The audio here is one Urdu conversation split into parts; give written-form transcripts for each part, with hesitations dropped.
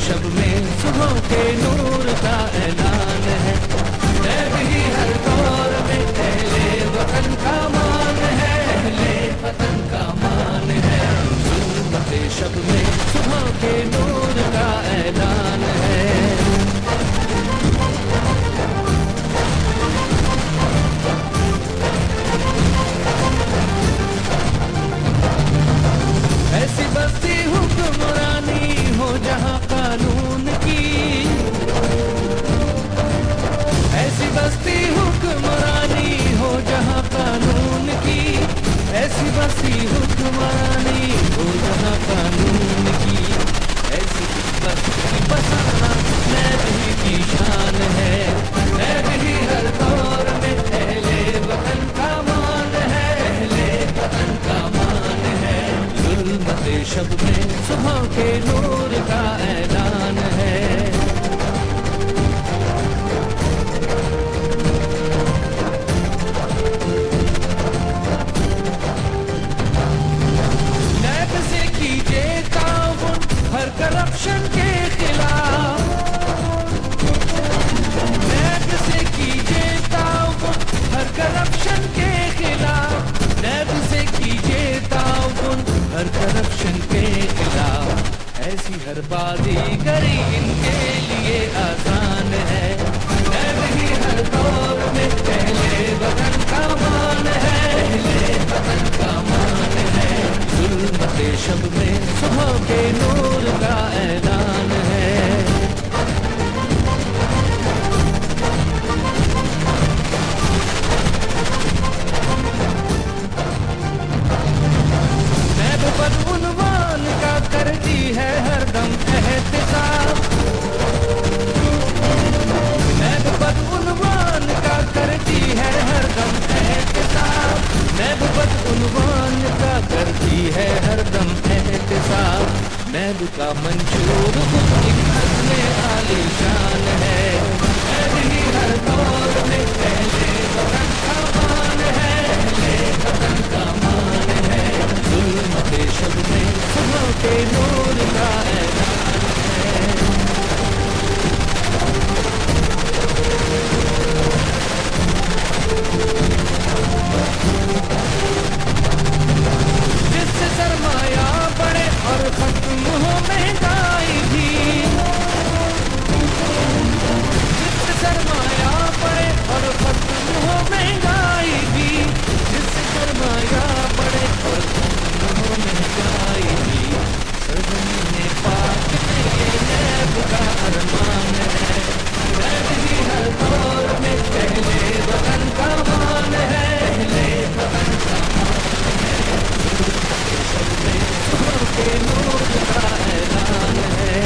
शब में सुबह के नूर का ऐलान है। नैब ही हर दौर में अहले वतन का मान है, अहले वतन का मान है। ज़ुल्मत शब में सुबह के नूर का ऐलान है। ऐसी बस्ती हुक्मरानी हो जहाँ कानून की, ऐसी बस्ती हुक्मरानी हो जहाँ कानून की, ऐसी बस्ती हुक्मरानी हो जहाँ कानून की, ऐसी बस्ती बसाना नैब ही की शान है। नैब ही हर दौर में अहले वतन का मान है, अहले वतन का मान है। ज़ुल्मत शब में सुबह के नूर का ऐलान है। नैब से कीजिए ताउन हर करप्शन के खिलाफ, नैब से कीजिए ताउन हर करप्शन के खिलाफ, नैब से कीजिए ताउन हर करप्शन के खिलाफ। ऐसी हर बाजीगरी इनके लिए आसान है। नैब ही हर दौर में अहले वतन का मान है, अहले वतन का मान है। ज़ुल्मत शब में सुबह के नूर का ऐलान है। नैब बदउनवान का करती है हरदम एहतिसाब, नैब बदउनवान का करती है हरदम एहतिसाब, नैब बदउनवान का करती है हरदम एहतिसाब। नैब का मंशूर खुद एक नज़्म आलीशान है। नैब ही हर दौर में अहले वतन का मान है, अहले वतन का मान है। ज़ुल्मत शब में सुबह के नूर का ऐलान है। जिससे सरमाया बढ़े और खत्म हो महंगाई भी, जिससे सरमाया बढ़े और खत्म हो महंगाई भी, जिससे सरमाया बढ़े और खत्म हो महंगाई भी। सरज़मीन पाक में ये नैब का अरमान है। नैब ही हर दौर में अहले वतन का मान है, अहले वतन का मान है। सुबह के नूर का ऐलान है।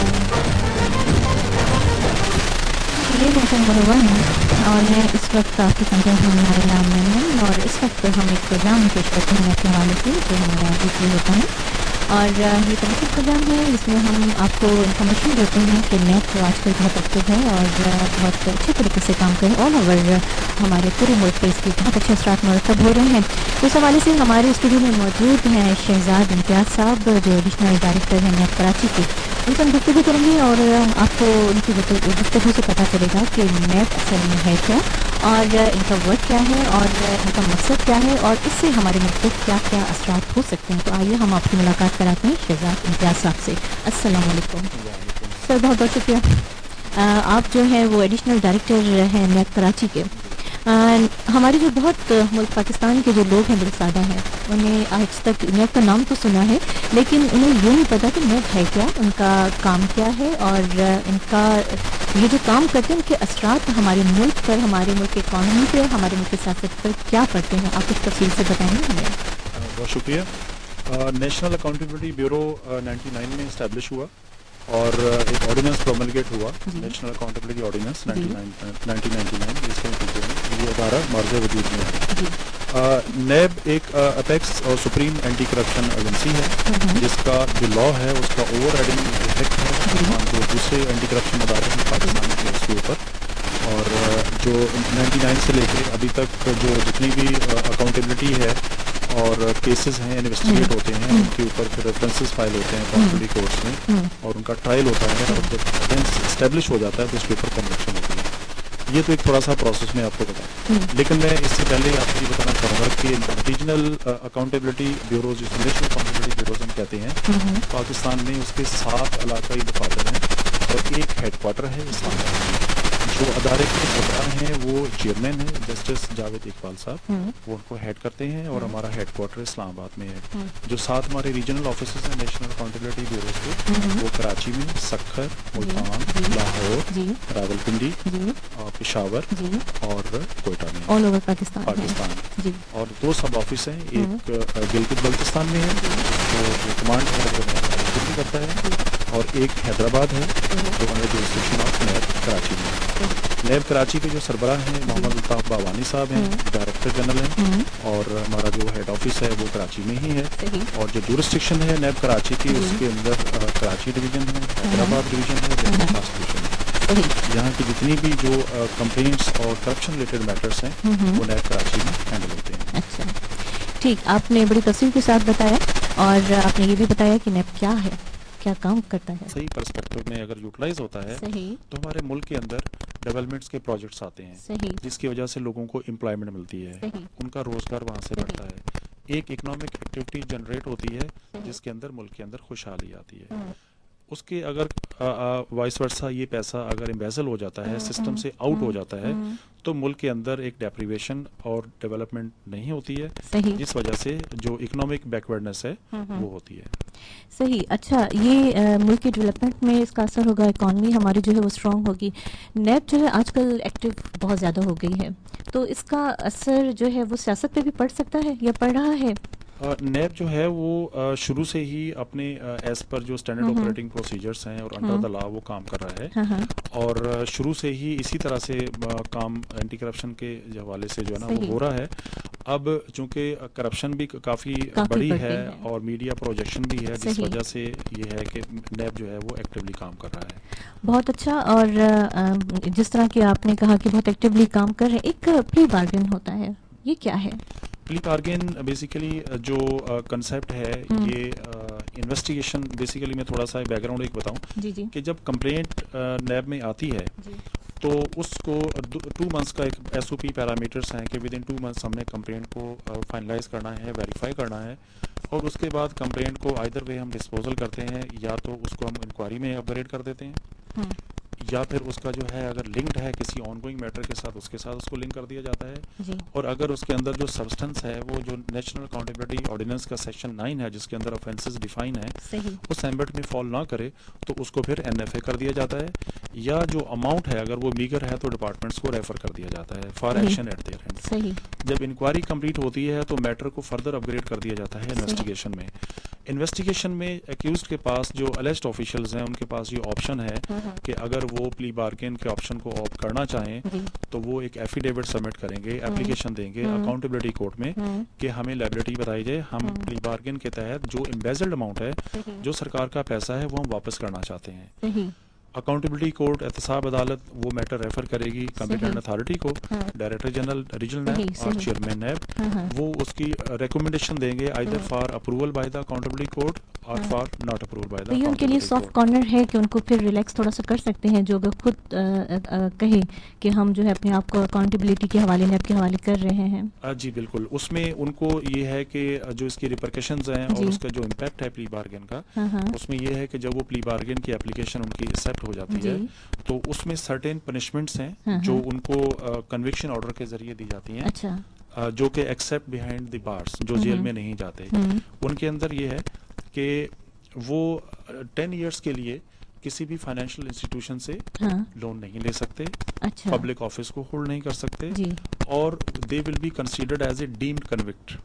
ये FM101 और है इस वक्त आपकी संख्या हमारे नाम में है। और इस वक्त हम एक प्रोग्राम पेश करते हैं अपने हवाले से जो हमारा वीकली होता है। और ये तरीके प्रोग्राम है जिसमें हम आपको इन्फॉर्मेशन देते हैं कि नेट आजकल बहुत एक्टिव है और बहुत अच्छे तरीके से काम कर ऑल ओवर हमारे पूरे मुल्क पर इसकी बहुत अच्छे असरात मरतब हो रहे हैं। इस हवाले से हमारे स्टूडियो में मौजूद हैं शहजाद इम्तियाज साहब जो एडिशनल डायरेक्टर हैं NAB कराची के। उनसे हम गुफ्तगू करेंगे और आपको उनकी गुफ्तगू से पता चलेगा कि NAB असल में है क्या और इनका वर्क क्या है और इनका मकसद क्या है और इससे हमारे मुल्क पर क्या क्या असरात हो सकते हैं। तो आइए हम आपकी मुलाकात कराते हैं शहजाद इम्तियाज साहब से। अस्सलाम वालेकुम सर, बहुत बहुत शुक्रिया। आप जो है वो एडिशनल डायरेक्टर हैं NAB कराची के। हमारे जो बहुत मुल्क पाकिस्तान के जो लोग हैं बड़े सादा हैं, उन्हें आज तक NAB का नाम तो सुना है लेकिन उन्हें ये नहीं पता कि NAB है क्या, उनका काम क्या है और इनका ये जो काम करते हैं उनके असरात हमारे मुल्क पर, हमारे मुल्क की इकॉनमी पर, हमारे मुल्क की सियासत पर क्या पड़ते हैं। आप कुछ तफसील से बताएंगे हमें। बहुत शुक्रिया। नेशनल अकाउंटेबिलिटी ब्यूरो 99 में इस्टेब्लिश हुआ और एक ऑर्डिनेंस प्रोमलगेट हुआ, नेशनल अकाउंटेबिलिटी ऑर्डिनेंस 1999 जिसके नतीजे में ये अदारा मार्ज़ वजूद में है। NAB एक अपेक्स और सुप्रीम एंटी करप्शन एजेंसी है जिसका जो लॉ है उसका ओवर राइडिंग इफेक्ट है जो दूसरे एंटी करप्शन अदारे हैं पाकिस्तान के उसके ऊपर। और जो 99 से लेकर अभी तक जो जितनी भी अकाउंटेबिलिटी है اور کیسز ہیں انویسٹیگیٹ ہوتے ہیں، ان کے اوپر پھر ریفرنسز فائل ہوتے ہیں اکاؤنٹبلٹی کورٹس میں، اور ان کا ٹرائل ہوتا ہے، اور جب ایویڈنس اسٹیبلش ہو جاتا ہے تو اس کے اوپر کنوکشن ہوتی ہے. یہ تو ایک تھوڑا سا پروسیس میں آپ کو بتاؤں، لیکن میں اس سے پہلے آپ کو یہ بتانا چاہوں گا کہ ریجنل اکاؤنٹیبلٹی بیوروز، جس نیشنل اکاؤنٹیبلٹی بیوروز ہم کہتے ہیں، پاکستان میں اس کے 7 علاقائی دفاتر ہیں اور ایک ہیڈ کوارٹر ہے اسلام آباد میں. جو ادارے کے سربراہ ہیں وہ چیئرمین ہیں جسٹس جاوید اقبال صاحب، وہ ان کو ہیڈ کرتے ہیں، اور ہمارا ہیڈ کوارٹر اسلام آباد میں ہے. جو 7 ہمارے ریجنل آفیسز ہیں نیشنل اکاؤنٹیبلٹی بیوروز کے، وہ کراچی میں، سکھر، ملتان، لاہور، راولپنڈی، پشاور اور کوئٹہ میں، آل اوور پاکستان. اور 2 سب آفس ہیں، ایک گلگت بلتستان میں ہے جو کمانڈ ہے جو کرتا ہے، اور ایک حیدرآباد ہے جو under jurisdiction of NAB Karachi میں. نیب کراچی کے جو سربراہ ہیں محمد الطاف باوانی صاحب ہیں، ڈائریکٹر جنرل ہیں، اور ہمارا جو ہیڈ آفس ہے وہ کراچی میں ہی ہے. اور جو جورسڈکشن ہے نیب کراچی کی، اس کے اندر کراچی ڈویژن ہے، حیدرآباد ڈویژن ہے، برخاست ڈویژن ہے. یہاں کی جتنی بھی جو کمپلینٹس اور کرپشن ریلیٹڈ میٹرس ہیں وہ نیب کراچی میں ہینڈل ہوتے ہیں. اچھا ٹھیک، آپ نے بڑی تفصیل کے ساتھ بتایا، اور آپ نے یہ بھی بتایا کہ نیب کیا ہے، کیا کام کرتا ہے. صحیح پرسپیکٹو میں اگر یوٹیلائز ہوتا ہے تو ہمارے ملک کے اندر ڈیولپمنٹس کے پروجیکٹس آتے ہیں، جس کی وجہ سے لوگوں کو امپلائمنٹ ملتی ہے، ان کا روزگار وہاں سے بڑھتا ہے، ایک اکنامک ایکٹیویٹی جنریٹ ہوتی ہے جس کے اندر ملک کے اندر خوشحالی آتی ہے. اس کے اگر وائس ورسا یہ پیسہ اگر امبیزل ہو جاتا ہے، سسٹم سے آؤٹ ہو جاتا ہے، تو ملک کے اندر ایک ڈیپریویشن اور ڈیولپمنٹ نہیں ہوتی ہے، جس وجہ سے جو اکنامک بیکورڈنس ہے وہ ہوتی ہے. صحیح. اچھا، یہ ملک کی ڈیولپمنٹ میں اس کا اثر ہوگا، اکانومی ہماری جو ہے وہ اسٹرانگ ہوگی. نیب جو ہے آج کل ایکٹیو بہت زیادہ ہو گئی ہے، تو اس کا اثر جو ہے وہ سیاست پہ بھی پڑ سکتا ہے یا پڑ رہا ہے؟ نیب جو ہے وہ شروع سے ہی اپنے ایز پر جو اسٹینڈرڈ آپریٹنگ پروسیجرز ہیں اور انڈر دا لا وہ کام کر رہا ہے، اور شروع سے ہی اسی طرح سے کام اینٹی کرپشن کے حوالے سے جو ہے نا وہ ہو رہا ہے. اب چونکہ کرپشن بھی کافی بڑی ہے اور میڈیا پروجیکشن بھی ہے، جس وجہ سے یہ ہے کہ نیب جو ہے وہ ایکٹیولی کام کر رہا ہے. بہت اچھا. اور جس طرح کہ آپ نے کہا کہ بہت ایکٹیولی کام کر رہے ہیں، ایک پلی بارگین ہوتا ہے، یہ کیا ہے؟ پلی بارگین بیسیکلی جو کنسیپٹ ہے، یہ انویسٹیگیشن، بیسیکلی میں تھوڑا سا بیک گراؤنڈ ایک بتاؤں کہ جب کمپلینٹ نیب میں آتی ہے تو اس کو 2 months کا ایک ایس او پی پیرامیٹرس ہیں کہ ود ان 2 months ہم نے کمپلینٹ کو فائنلائز کرنا ہے، ویریفائی کرنا ہے، اور اس کے بعد کمپلینٹ کو آئدر وے ہم ڈسپوزل کرتے ہیں، یا تو اس کو ہم انکوائری میں اپ گریڈ کر دیتے ہیں، یا پھر اس کا جو ہے اگر لنکڈ ہے کسی آن گوئنگ میٹر کے ساتھ، اس کے ساتھ اس کو لنک کر دیا جاتا ہے. اور اگر اس کے اندر جو سبسٹنس ہے وہ جو نیشنل اکاؤنٹیبلٹی آرڈیننس کا سیکشن 9 ہے، جس کے اندر آفینسز ڈیفائن ہے، اس ایمبٹ میں فال نہ کرے تو اس کو پھر این ایف اے کر دیا جاتا ہے، یا جو اماؤنٹ ہے اگر وہ میگر ہے تو ڈپارٹمنٹس کو ریفر کر دیا جاتا ہے for action at their end. جب انکوائری کمپلیٹ ہوتی ہے تو میٹر کو فردر اپ گریڈ کر دیا جاتا ہے انویسٹیگیشن میں. انویسٹیگیشن میں ایکیوزڈ کے پاس جو الیجڈ آفیشلز ہیں، ان کے پاس یہ آپشن ہے کہ اگر وہ پلی بارگین کے آپشن کو آپٹ کرنا چاہیں تو وہ ایک ایفیڈیوٹ سبمٹ کریں گے، اپلیکیشن دیں گے اکاؤنٹیبلٹی کورٹ میں کہ ہمیں لائبلٹی بتائی جائے، ہم پلی بارگین کے تحت جو امبیزلڈ اماؤنٹ ہے، جو سرکار کا پیسہ ہے، وہ ہم واپس کرنا چاہتے ہیں. اکاؤنٹیبلٹی کورٹ احتساب عدالت وہ میٹر ریفر کرے گی کمپیٹنٹ اتھارٹی کو، ڈائریکٹر جنرل ریجنل نیب اور چیئرمین نیب، وہ اس کی ریکمنڈیشن دیں گے either for approval by the accountability court اور for not approval by the. یہ ان کے لیے سافٹ کارنر ہے کہ ان کو پھر ریلیکس تھوڑا سا کر سکتے ہیں، جو اگر خود کہیں کہ ہم جو ہے اپنے آپ کو اکاؤنٹیبلٹی کے حوالے نیب کے حوالے کر رہے ہیں. جی بالکل. اس میں ان کو یہ ہے کہ جو اس کی ریپرکشنز ہیں اور اس کا جو امپیکٹ ہے پلی بارگین کا، اس میں یہ ہے کہ جب وہ پلی بارگین کی اپلیکیشن ان کی ایکسیپٹ ہو جاتی ہے تو اس میں سرٹین پنشمنٹس ہیں جو ان کو کنوکشن آرڈر کے ذریعے دی جاتی ہیں، جو کہ ایکسیپٹ بیہائنڈ دی بارس، جو جیل میں نہیں جاتے. ان کے اندر یہ ہے کہ وہ 10 years کے لیے کسی بھی فائنینشیل انسٹیٹیوشن سے لون نہیں لے سکتے، پبلک آفس کو ہولڈ نہیں کر سکتے، اور they will be considered as a deemed convict.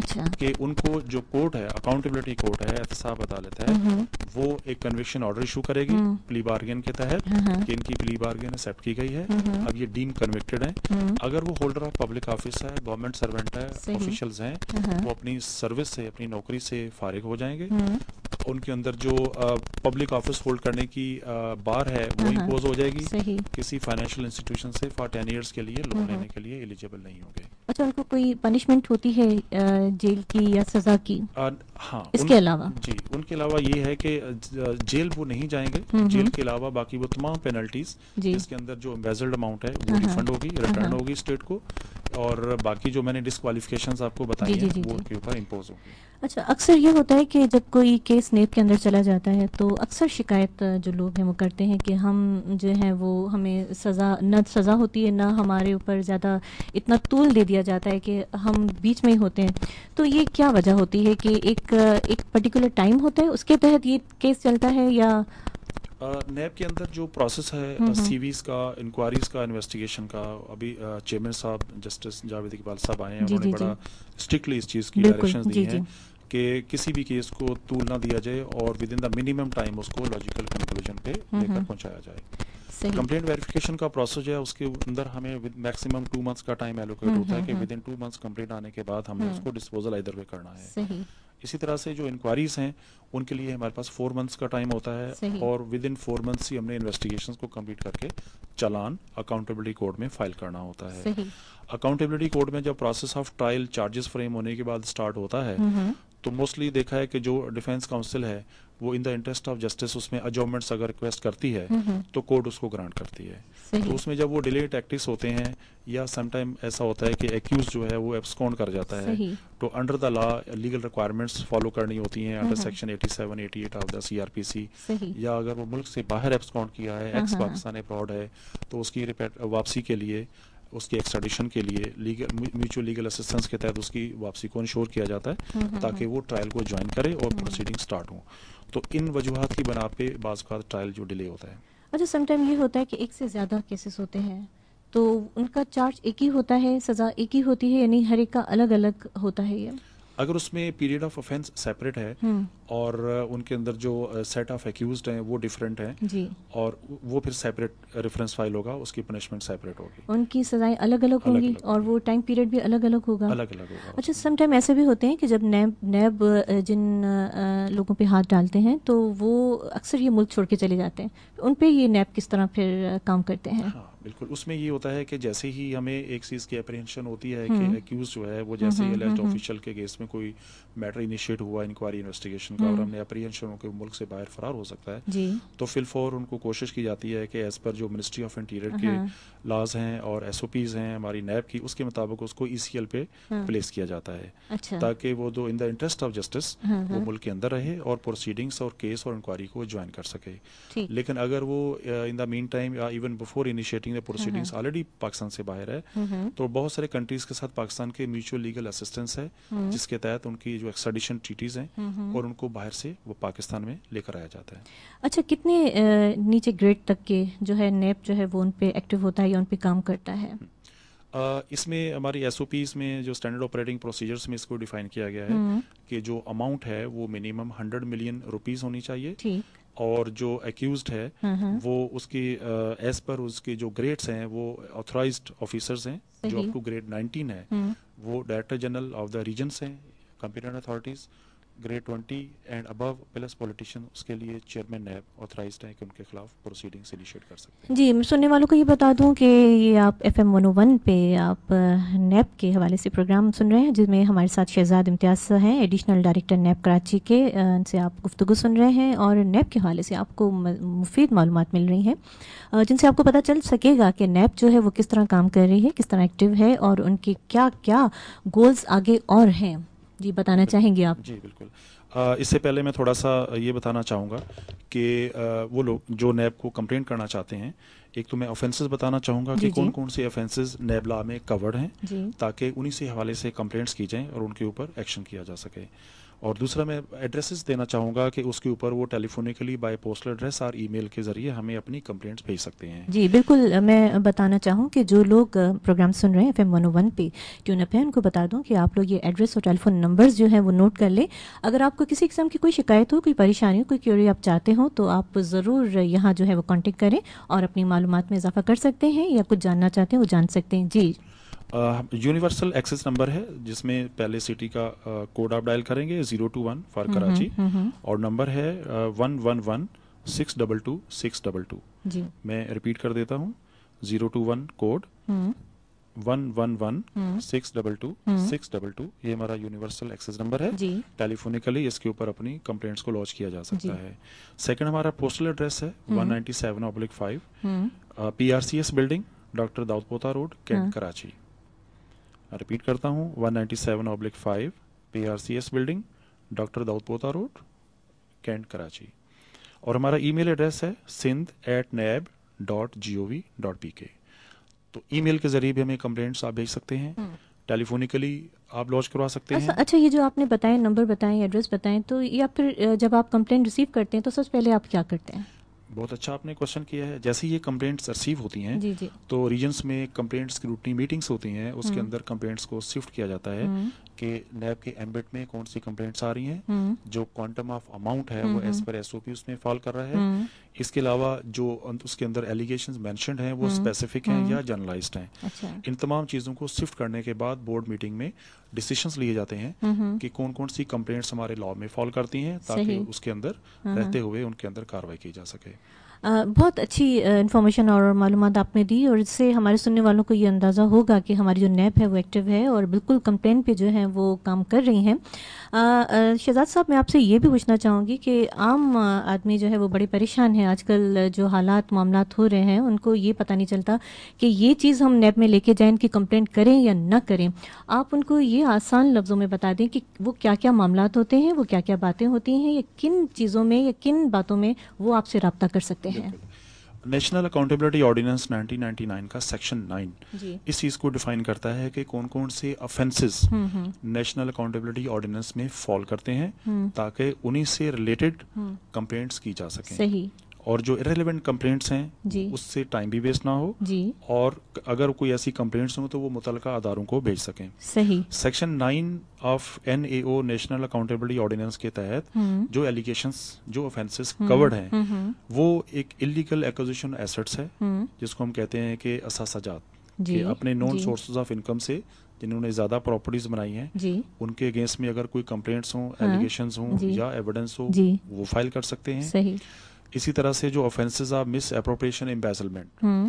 کہ ان کو جو کورٹ ہے، اکاؤنٹیبلٹی کورٹ ہے، احتساب عدالت ہے، وہ ایک کنوکشن آرڈر ایشو کرے گی پلی بارگین کے تحت کہ ان کی پلی بارگین ایکسیپٹ کی گئی ہے، اب یہ ڈیم کنوکٹڈ ہیں. اگر وہ ہولڈر آف پبلک آفس ہے، گورنمنٹ سروینٹ ہے، آفیشلز ہیں، وہ اپنی سروس سے، اپنی نوکری سے فارغ ہو جائیں گے. ان کے اندر جو پبلک آفس ہولڈ کرنے کی بار ہے وہ امپوز ہو جائے گی. کسی فائنینشیل انسٹیٹیوشن سے فار 10 ایئرس کے لیے لون لینے کے لیے ایلیجیبل نہیں ہوں گے. اچھا، ان کو کوئی پنشمنٹ ہوتی ہے جیل کی یا سزا کی؟ ہاں، اس کے علاوہ جی ان کے علاوہ یہ ہے کہ جیل وہ نہیں جائیں گے. جیل کے علاوہ باقی وہ تمام پینلٹیز جس کے اندر جو امبیزلڈ اماؤنٹ ہے وہ ریفنڈ ہوگی، ریٹرن ہوگی اسٹیٹ کو، اور باقی جو میں نے ڈسکوالیفیکیشنز آپ کو بتائی ہیں وہ ان کے اوپر امپوز ہوگی. اچھا، اکثر یہ ہوتا ہے کہ جب کوئی کیس نیب کے اندر چلا جاتا ہے تو اکثر شکایت جو لوگ ہیں وہ کرتے ہیں کہ ہم جو ہیں وہ ہمیں نہ سزا ہوتی ہے، نہ ہمارے اوپر زیادہ اتنا طول دے دیا جاتا ہے کہ ہم بیچ میں ہی ہوتے ہیں. تو یہ کیا وجہ ہوتی ہے کہ ایک پرٹیکولر ٹائم ہوتا ہے اس کے تحت یہ کیس چلتا ہے، یا نیب کے اندر جو پروسیس ہے سی ویز کا، انکوائریز کا، انویسٹیگیشن کا، ابھی چیئرمین صاحب جسٹس جاوید اقبال صاحب آئے ہیں، انہوں نے بڑا اسٹرکٹلی اس چیز کی ڈائریکشنز دی ہیں کہ کسی بھی کیس کو طول نہ دیا جائے اور within the minimum time اس کو لاجیکل کنکلوژن پہ لے کر پہنچایا جائے. کمپلینٹ ویریفیکیشن کا پروسیس جو ہے اس کے اندر ہمیں میکسیمم 2 months کا ٹائم ایلوکیٹ ہوتا ہے کہ ود ان 2 months کمپلینٹ آنے کے بعد ہم نے اس کو ڈسپوزل ادھر پہ کرنا ہے. اسی طرح سے جو انکوائریز ہیں ان کے لیے ہمارے پاس 4 months کا ٹائم ہوتا ہے، اور ود ان 4 months ہی ہم نے انویسٹیگیشنز کو کمپلیٹ کر کے چالان اکاؤنٹیبلٹی کوڈ میں فائل کرنا ہوتا ہے. اکاؤنٹیبلٹی کوڈ میں جب process of trial charges frame ہونے کے بعد اسٹارٹ ہوتا ہے تو موسٹلی دیکھا ہے کہ جو ڈیفینس کاؤنسل ہے وہ in the interest of justice اس میں اجورنمنٹس اگر ریکویسٹ کرتی ہے تو کورٹ اس کو گرانٹ کرتی ہے. تو اس میں جب وہ ڈیلے ٹیکٹکس ہوتے ہیں یا سم ٹائم ایسا ہوتا ہے کہ ایکیوز جو ہے وہ ایبسکونڈ کر جاتا ہے تو under the law legal requirements follow کرنی ہوتی ہیں under section 87 88 of the CRPC. یا اگر وہ ملک سے باہر ایبسکونڈ کیا ہے، ایکس پاکستان ابراڈ ہے، تو اس کی واپسی کے لیے، اس کی ایکسٹریڈیشن کے لیے میوچل لیگل اسسٹنس کے تحت اس کی واپسی کو انشور کیا جاتا ہے تاکہ وہ ٹرائل کو جوائن کرے اور پروسیڈنگ سٹارٹ ہوں. تو ان وجوہات کی بنا پہ بعض اوقات ٹرائل جو ڈیلے ہوتا ہے. اچھا، سم ٹائم یہ ہوتا ہے کہ ایک سے زیادہ کیسز ہوتے ہیں تو ان کا چارج ایک ہی ہوتا ہے، سزا ایک ہی ہوتی ہے، یعنی ہر ایک کا الگ الگ ہوتا ہے؟ یہ اگر اس میں پیریڈ آف افینس سیپریٹ ہے اور ان کے اندر جو سیٹ آف ایکیوزڈ ہیں وہ ڈفرینٹ ہیں اور وہ پھر سیپریٹ ریفرنس فائل ہوگا، اس کی پنشمنٹ سیپریٹ ہوگی، ان کی سزائیں الگ الگ ہوں گی اور وہ ٹائم پیریڈ بھی الگ الگ ہوگا. اچھا، سم ٹائم ایسے بھی ہوتے ہیں کہ جب نیب جن لوگوں پہ ہاتھ ڈالتے ہیں تو وہ اکثر یہ ملک چھوڑ کے چلے جاتے ہیں، ان پہ یہ نیب کس طرح پھر کام کرتے ہیں؟ بالکل، اس میں یہ ہوتا ہے کہ جیسے ہی ہمیں ایک چیز کی اپریہنشن ہوتی ہے کہ ایکیوز جو ہے وہ جیسے ہی الیجڈ آفیشل کے کیس میں کوئی میٹر انیشیٹ ہوا انکوائری انویسٹیگیشن کا اور ہم نے اپریہنشن ہو کہ ملک سے باہر فرار ہو سکتا ہے تو فی الفور ان کو کوشش کی جاتی ہے کہ ایز پر جو منسٹری آف انٹیریئر کے لاز ہیں اور SOPs ہیں ہماری نیب کی، اس کے مطابق اس کو ECL پہ پلیس کیا جاتا ہے تاکہ وہ جو in the interest of justice وہ ملک کے اندر رہے اور پروسیڈنگس اور کیس اور انکوائری کو جوائن کر سکے. لیکن اگر وہ ان دا مین ٹائم یا even before initiating the proceedings already Pakistan سے باہر ہے تو بہت سارے کنٹریز کے ساتھ پاکستان کے میوچل لیگل اسسٹنس ہے جس کے تحت ان کی جو ایکسٹریڈیشن ٹریٹیز ہیں اور ان کو باہر سے وہ پاکستان میں لے کر آیا جاتا ہے. اچھا، کتنے نیچے گریڈ تک کے جو ہے نیب جو ہے وہ ان پہ ایکٹیو ہوتا ہے یا ان پہ کام کرتا ہے؟ اس میں ہماری SOPs میں جو اسٹینڈرڈ آپریٹنگ پروسیجرز میں اس کو ڈیفائن کیا گیا ہے کہ جو اماؤنٹ ہے وہ منیمم 100 ملین روپیز ہونی چاہیے اور جو ایکیوزڈ ہے وہ اس کی ایز پر اس کے جو گریڈس ہیں وہ آتھورائزڈ آفیسرز ہیں جو اپ ٹو گریڈ 19 ہے، وہ director general of the regions ہیں، competent authorities grade 20 and above plus politician, اس کے لیے چیئرمین نیب آتھرائزڈ ہے کہ ان کے خلاف پروسیڈنگس انیشیٹ کر سکتے ہیں. جی، میں سننے والوں کو یہ بتا دوں کہ یہ آپ FM101 پہ آپ نیب کے حوالے سے پروگرام سن رہے ہیں جس میں ہمارے ساتھ شہزاد امتیاز ہیں، ایڈیشنل ڈائریکٹر نیب کراچی کے، ان سے آپ گفتگو سن رہے ہیں اور نیب کے حوالے سے آپ کو مفید معلومات مل رہی ہیں جن سے آپ کو پتہ چل سکے گا کہ نیب جو ہے وہ کس طرح کام کر رہی ہے، کس طرح ایکٹیو ہے اور ان کے کیا کیا گولز آگے اور ہیں. جی، بتانا چاہیں گے آپ؟ جی بالکل. اس سے پہلے میں تھوڑا سا یہ بتانا چاہوں گا کہ وہ لوگ جو نیب کو کمپلین کرنا چاہتے ہیں، ایک تو میں آفینسز بتانا چاہوں گا کہ کون کون سے آفینسز نیب لا میں کورڈ ہیں تاکہ انہی سے حوالے سے کمپلینٹس کی جائیں اور ان کے اوپر ایکشن کیا جا سکے. اور دوسرا میں ایڈریسز دینا چاہوں گا کہ اس کے اوپر وہ telephonically by postal address اور ای میل کے ذریعے ہمیں اپنی کمپلینٹس بھیج سکتے ہیں. جی بالکل. میں بتانا چاہوں کہ جو لوگ پروگرام سن رہے ہیں FM101 پہ ٹیون اپ ہے، ان کو بتا دوں کہ آپ لوگ یہ ایڈریس اور ٹیلی فون نمبرز جو ہیں وہ نوٹ کر لیں. اگر آپ کو کسی قسم کی کوئی شکایت ہو، کوئی پریشانی ہو، کوئی کیوری آپ چاہتے ہوں تو آپ ضرور یہاں جو ہے وہ کانٹیکٹ کریں اور اپنی معلومات میں اضافہ کر سکتے ہیں یا کچھ جاننا چاہتے ہیں وہ جان سکتے ہیں. جی यूनिवर्सल एक्सेस नंबर है जिसमें पहले सिटी का कोड आप डायल करेंगे 021 फॉर कराची और नंबर है 111-622-622। जी मैं रिपीट कर देता हूँ 021 कोड 111-622-622। ये हमारा यूनिवर्सल एक्सेस नंबर है। जी टेलीफोनिकली इसके ऊपर अपनी कंप्लेंट्स को लॉन्च किया जा सकता है। सेकंड हमारा पोस्टल एड्रेस है 197/5 PRCS बिल्डिंग डॉक्टर दाऊद पोता रोड कैंट कराची। रिपीट करता हूँ 197/5 PRCS बिल्डिंग डॉक्टर दाऊद पोता रोड कैंट कराची। और हमारा ईमेल एड्रेस है sindh@nab.gov.pk। तो ईमेल के जरिए भी हमें कंप्लेंट्स आप भेज सकते हैं, टेलीफोनिकली आप लॉन्च करवा सकते हैं। अच्छा, ये जो आपने बताए नंबर बताएं, एड्रेस बताएं, तो या फिर जब आप कंप्लेंट रिसीव करते हैं तो सबसे पहले आप क्या करते हैं? बहुत अच्छा आपने क्वेश्चन किया है। जैसे ये कंप्लेंट्स रिसीव होती हैं जी जी तो रीजन्स में कंप्लेंट्स की रूटीन मीटिंग्स होती हैं, उसके अंदर कंप्लेंट्स को शिफ्ट किया जाता है कि नैब के एम्बिट में कौन सी कंप्लेंट्स आ रही हैं, जो क्वांटम ऑफ अमाउंट है वो एज पर एसओपी उसमें फॉल कर रहा है। इसके अलावा जो उसके अंदर एलिगेशंस मेंशन्ड हैं वो स्पेसिफिक हैं या जनरलाइज्ड हैं। अच्छा इन तमाम चीज़ों को शिफ्ट करने के बाद बोर्ड मीटिंग में डिसीजंस लिए जाते हैं कि कौन कौन सी कंप्लेंट्स हमारे लॉ में फॉल करती हैं ताकि उसके अंदर रहते हुए उनके अंदर कार्रवाई की जा सके। बहुत अच्छी इन्फॉर्मेशन और मालूमात आपने दी और इससे हमारे सुनने वालों को ये अंदाज़ा होगा कि हमारी जो नैब है वो एक्टिव है और बिल्कुल कंप्लेंट पे जो है वो काम कर रही हैं। शहजाद साहब, मैं आपसे ये भी पूछना चाहूँगी कि आम आदमी जो है वो बड़े परेशान है आजकल। जो हालात मामलात हो रहे हैं उनको ये पता नहीं चलता कि ये चीज़ हम नैब में लेके जाएं, इनकी कंप्लेंट करें या ना करें। आप उनको ये आसान लफ्ज़ों में बता दें कि वो क्या क्या मामलात होते हैं, वो क्या क्या बातें होती हैं, या किन चीज़ों में या किन बातों में वो आपसे रब्ता कर सकते हैं। नेशनल अकाउंटेबिलिटी ऑर्डिनेंस 1999 का सेक्शन 9 इस चीज को डिफाइन करता है कि कौन कौन से ऑफेंसेस नेशनल अकाउंटेबिलिटी ऑर्डिनेंस में फॉल करते हैं ताकि उन्हीं से रिलेटेड कंप्लेंट्स की जा सकें। सही। और जो इरेलेवेंट कंप्लेंट्स हैं उससे टाइम भी वेस्ट ना हो जी। और अगर कोई ऐसी कंप्लेंट्स हो तो वो मुतलका अदारों को भेज सकें। सही। Section 9 of NAO national accountability ordinance के तहत जो एलिगेशंस जो ऑफेंसेस कवर्ड हैं वो एक इलीगल एक्विजिशन एसेट्स है जिसको हम कहते हैं कि असासाजात, कि अपने नॉन सोर्सेज ऑफ इनकम से जिन्होंने ज्यादा प्रॉपर्टीज बनाई हैं उनके अगेंस्ट में अगर कोई कंप्लेंट्स हों, एलिगेशंस हों या एविडेंस हो वो फाइल कर सकते हैं। सही। इसी तरह से जो offences of misappropriation embezzlement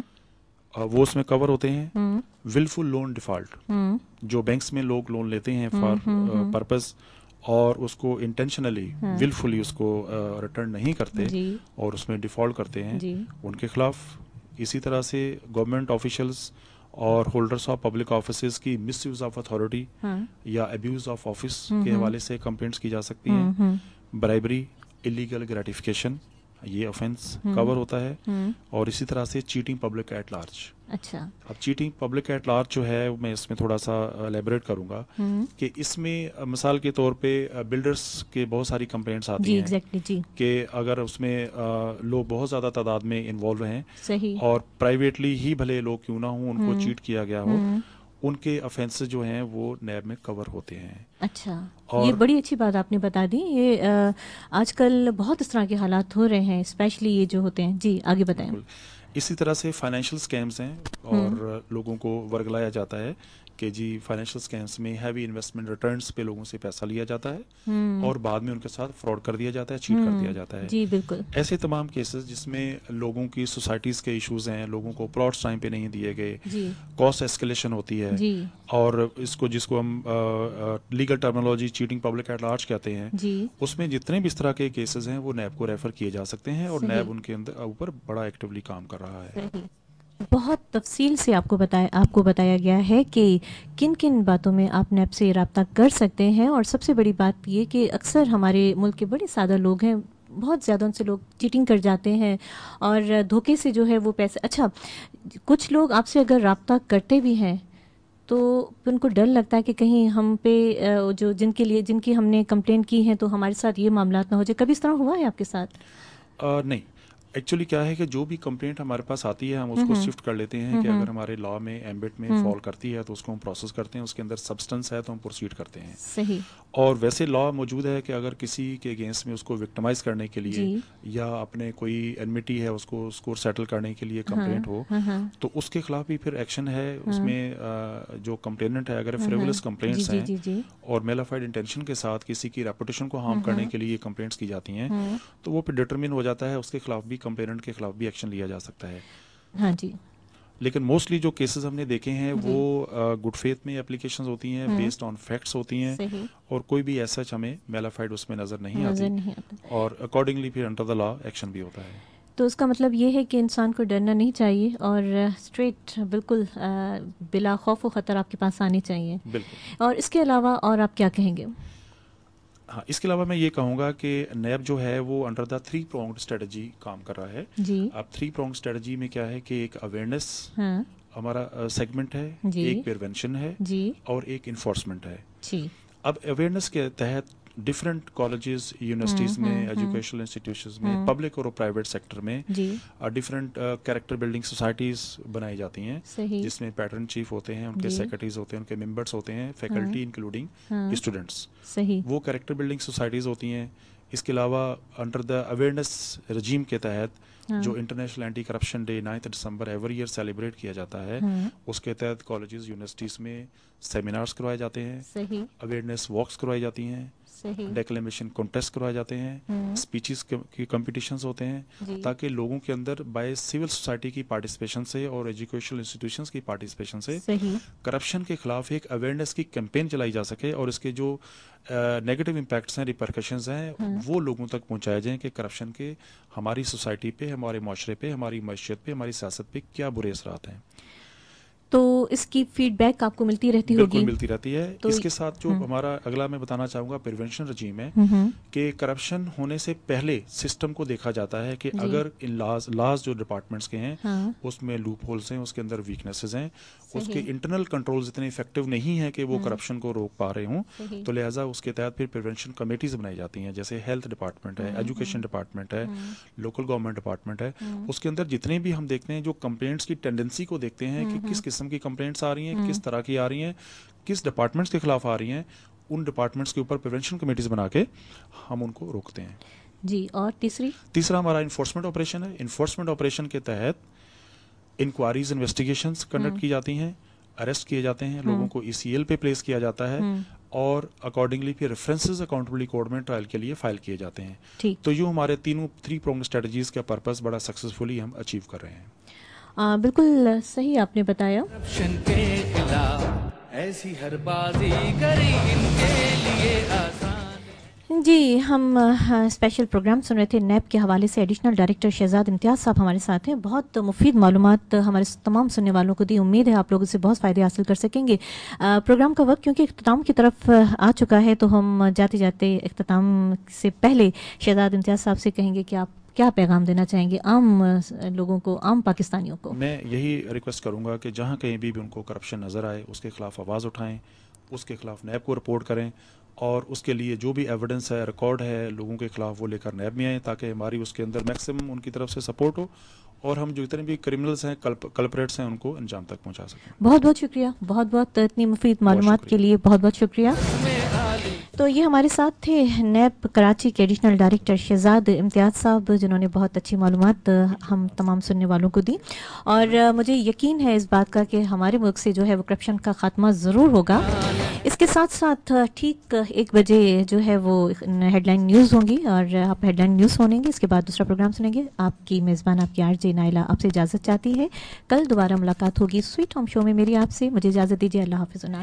वो उसमें कवर होते हैं। विलफुल लोन डिफॉल्ट, जो बैंक्स में लोग लोन लेते हैं फॉर पर्पस और उसको इंटेंशनली विलफुली उसको रिटर्न नहीं करते और उसमें डिफॉल्ट करते हैं, उनके खिलाफ। इसी तरह से गवर्नमेंट ऑफिशियल्स और होल्डर्स ऑफ पब्लिक ऑफिसेज की मिसयूज ऑफ अथॉरिटी या अब्यूज ऑफ ऑफिस के हवाले से कंप्लेंट्स की जा सकती हैं। ब्राइबरी, इलीगल ग्रेटिफिकेशन, ये ऑफेंस कवर होता है। और इसी तरह से चीटिंग पब्लिक एट लार्ज। अच्छा। अब चीटिंग पब्लिक एट लार्ज जो है मैं इसमें थोड़ा सा एलेबोरेट करूंगा कि इसमें मिसाल के तौर पे बिल्डर्स के बहुत सारी कंप्लेंट्स आती हैं जी। कि अगर उसमें लोग बहुत ज्यादा तादाद में इन्वॉल्व हैं सही। और प्राइवेटली ही भले लोग क्यों ना हो उनको चीट किया गया हो, उनके ऑफेंसेस जो हैं वो नैब में कवर होते हैं। अच्छा, ये बड़ी अच्छी बात आपने बता दी। ये आजकल बहुत इस तरह के हालात हो रहे हैं, स्पेशली ये जो होते हैं। जी, आगे बताएं। इसी तरह से फाइनेंशियल स्कैम्स हैं और लोगों को वर्गलाया जाता है कि जी फाइनेंशियल स्कैम्स में हैवी इन्वेस्टमेंट रिटर्न्स पे लोगों से पैसा लिया जाता है और बाद में उनके साथ फ्रॉड कर दिया जाता है, चीट कर दिया जाता है। जी बिल्कुल। ऐसे तमाम केसेस जिसमें लोगों की सोसाइटीज के इश्यूज हैं, लोगों को प्लॉट्स टाइम पे नहीं दिए गए, कॉस्ट एस्केलेशन होती है और जिसको हम legal terminology cheating public at large कहते हैं, उसमें जितने भी इस तरह के केसेस हैं वो नैब को रेफर किए जा सकते हैं और नैब उनके अंदर ऊपर बड़ा एक्टिवली काम कर रहा है। बहुत तफसील से आपको बताया गया है कि किन किन बातों में आप नैब से रब्ता कर सकते हैं। और सबसे बड़ी बात ये कि अक्सर हमारे मुल्क के बड़े सादा लोग हैं, बहुत ज़्यादा उनसे लोग चीटिंग कर जाते हैं और धोखे से जो है वो पैसे। अच्छा, कुछ लोग आपसे अगर रब्ता करते भी हैं तो उनको डर लगता है कि कहीं हम पे जो जिनकी हमने कंप्लेंट की है तो हमारे साथ ये मामला ना हो जाए। कभी इस तरह हुआ है आपके साथ? नहीं, एक्चुअली क्या है कि जो भी कंप्लेंट हमारे पास आती है हम उसको शिफ्ट कर लेते हैं कि अगर हमारे लॉ में एम्बिट में फॉल करती है तो उसको हम प्रोसेस करते हैं, उसके अंदर सब्सटेंस है तो हम प्रोसीड करते हैं। सही। اور ویسے لا موجود ہے کہ اگر کسی کے اگینسٹ میں اس کو وکٹمائز کرنے کے لیے یا اپنے کوئی انمیٹی ہے اس کو اسکور سیٹل کرنے کے لیے کمپلینٹ ہو تو اس کے خلاف بھی پھر ایکشن ہے. اس میں جو کمپلیننٹ ہے اگر فریولس کمپلینٹس ہیں اور میلافائڈ انٹینشن کے ساتھ کسی کی ریپوٹیشن کو ہارم کرنے کے لیے کمپلینٹس کی جاتی ہیں تو وہ پھر ڈٹرمن ہو جاتا ہے, اس کے خلاف بھی کمپلیننٹ کے خلاف بھی ایکشن لیا جا سکتا ہے. ہاں جی. لیکن موسٹلی جو کیسز ہم نے دیکھے ہیں وہ گڈ فیتھ میں اپلیکیشنز ہوتی ہیں, بیسڈ آن فیکٹس ہوتی ہیں, اور کوئی بھی ایسا ہمیں میلافائڈ اس میں نظر نہیں آتی, اور اکارڈنگلی پھر انڈر دا لا ایکشن بھی ہوتا ہے. تو اس کا مطلب یہ ہے کہ انسان کو ڈرنا نہیں چاہیے اور اسٹریٹ بالکل بلا خوف و خطر آپ کے پاس آنی چاہیے. بالکل. اور اس کے علاوہ اور آپ کیا کہیں گے؟ ہاں, اس کے علاوہ میں یہ کہوں گا کہ نیب جو ہے وہ انڈر دا 3 pronged اسٹریٹجی کام کر رہا ہے. اب 3 pronged اسٹریٹجی میں کیا ہے کہ ایک اویئرنیس ہمارا سیگمنٹ ہے, ایک پریونشن ہے, اور ایک انفورسمنٹ ہے. اب اویئرنیس کے تحت ڈفرینٹ کالجز, یونیورسٹیز میں, ایجوکیشنل انسٹیٹیوشنز میں, پبلک اور پرائیویٹ سیکٹر میں ڈفرینٹ کیریکٹر بلڈنگ سوسائٹیز بنائی جاتی ہیں, جس میں پیٹرن چیف ہوتے ہیں, ان کے سیکرٹریز ہوتے ہیں, ان کے ممبرس ہوتے ہیں, فیکلٹی انکلوڈنگ اسٹوڈنٹس. وہ کیریکٹر بلڈنگ سوسائٹیز ہوتی ہیں. اس کے علاوہ انڈر دا اویئرنیس رجیم کے تحت جو international anti corruption day 9 December every year celebrate کیا جاتا ہے, اس کے تحت کالجز, یونیورسٹیز میں سیمینارز کروائے جاتے ہیں, اویئرنیس واکس کروائی جاتی ہیں, ڈیکلیمیشن کانٹیسٹ کروائے جاتے ہیں, اسپیچز کے کمپٹیشنز ہوتے ہیں, تاکہ لوگوں کے اندر بائی سول سوسائٹی کی پارٹیسپیشن سے اور ایجوکیشنل انسٹیٹیوشنز کی پارٹیسپیشن سے کرپشن کے خلاف ایک اویئرنیس کی کیمپین چلائی جا سکے, اور اس کے جو نیگیٹو امپیکٹس ہیں, ریپرکشنز ہیں, وہ لوگوں تک پہنچائے جائیں کہ کرپشن کے ہماری سوسائٹی پہ, ہمارے معاشرے پہ, ہماری معیشت پہ, ہماری سیاست پہ کیا برے اثرات ہیں. تو اس کی فیڈ بیک آپ کو ملتی رہتی ہوگی؟ بالکل ملتی رہتی ہے. اس کے ساتھ جو ہمارا اگلا میں بتانا چاہوں گا پریونشن رجیم ہے, کہ کرپشن ہونے سے پہلے سسٹم کو دیکھا جاتا ہے کہ اگر ان لاز جو ڈپارٹمنٹس کے ہیں اس میں لوپ ہولس ہیں, اس کے اندر ویکنیسز ہیں, اس کے انٹرنل کنٹرولز اتنے افیکٹو نہیں ہیں کہ وہ کرپشن کو روک پا رہے ہوں, تو لہٰذا اس کے تحت پھر پریونشن کمیٹیز بنائی جاتی ہیں, جیسے ہیلتھ ڈپارٹمنٹ ہے, ایجوکیشن ڈپارٹمنٹ ہے, لوکل گورنمنٹ ڈپارٹمنٹ ہے. اس کے اندر جتنے بھی ہم دیکھتے ہیں جو کمپلینٹس کی ٹینڈنسی کو دیکھتے ہیں کہ کس قسم کی کمپلینٹس آ رہی ہیں, کس طرح کی آ رہی ہیں, کس ڈپارٹمنٹس کے خلاف آ رہی ہیں, ان ڈپارٹمنٹس کے اوپر پریونشن کمیٹیز بنا کے ہم ان کو روکتے ہیں. جی. اور تیسرا ہمارا انفورسمنٹ آپریشن ہے. انفورسمنٹ آپریشن کے تحت انکوائریز, انویسٹیگیشنز کنڈکٹ کی جاتی ہیں, اریسٹ کیے جاتے ہیں, لوگوں کو ECL پہ پلیس کیا جاتا ہے, اور اکارڈنگلی پھر ریفرنسز اکاؤنٹیبلٹی کوڈ میں ٹرائل کے لیے فائل کیے جاتے ہیں. تو یہ ہمارے 3 pronged اسٹریٹجیز کا پرپز بڑا سکسیزفلی ہم اچیو کر رہے ہیں. بالکل صحیح آپ نے بتایا. کرپشن کے خلاف ایسی ہر بازی کری ان کے لیے آسان. جی, ہم اسپیشل پروگرام سن رہے تھے. نیب کے حوالے سے ایڈیشنل ڈائریکٹر شہزاد امتیاز صاحب ہمارے ساتھ ہیں. بہت مفید معلومات ہمارے تمام سننے والوں کو دی. امید ہے آپ لوگ اس سے بہت فائدے حاصل کر سکیں گے. پروگرام کا وقت کیونکہ اختتام کی طرف آ چکا ہے, تو ہم جاتے جاتے اختتام سے پہلے شہزاد امتیاز صاحب سے کہیں گے کہ آپ کیا پیغام دینا چاہیں گے عام لوگوں کو, عام پاکستانیوں کو؟ میں یہی ریکویسٹ کروں گا کہ جہاں کہیں بھی ان کو کرپشن نظر آئے اس کے خلاف آواز اٹھائیں, اس کے خلاف نیب کو رپورٹ کریں, اور اس کے لیے جو بھی ایویڈنس ہے, ریکارڈ ہے لوگوں کے خلاف, وہ لے کر نیب میں آئیں, تاکہ ہماری اس کے اندر میکسیمم ان کی طرف سے سپورٹ ہو, اور ہم جو اتنے بھی کرمنلز ہیں, کلپریٹس ہیں, ان کو انجام تک پہنچا سکیں. بہت بہت شکریہ, بہت بہت اتنی مفید معلومات کے لیے بہت بہت شکریہ. تو یہ ہمارے ساتھ تھے نیب کراچی کے ایڈیشنل ڈائریکٹر شہزاد امتیاز صاحب, جنہوں نے بہت اچھی معلومات ہم تمام سننے والوں کو دی, اور مجھے یقین ہے اس بات کا کہ ہمارے ملک سے جو ہے وہ کرپشن کا خاتمہ ضرور ہوگا. اس کے ساتھ ساتھ ٹھیک 1 بجے جو ہے وہ ہیڈ لائن نیوز ہوں گی, اور آپ ہیڈ لائن نیوز سنیں گے. اس کے بعد دوسرا پروگرام سنیں گے. آپ کی میزبان آپ کی RJ نائلہ آپ سے اجازت چاہتی ہے. کل دوبارہ ملاقات ہوگی سویٹ ہوم شو میں میری آپ سے. مجھے اجازت دیجیے. اللہ حافظ.